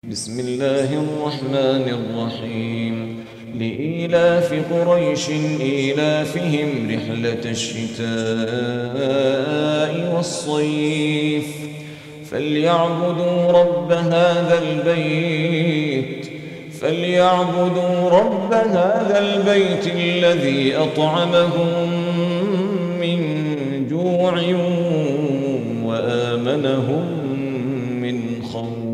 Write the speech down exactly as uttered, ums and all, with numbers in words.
بسم الله الرحمن الرحيم لإيلاف قريش إيلافهم رحلة الشتاء والصيف فليعبدوا رب هذا البيت فليعبدوا رب هذا البيت الذي أطعمهم من جوع وآمنهم من خوف.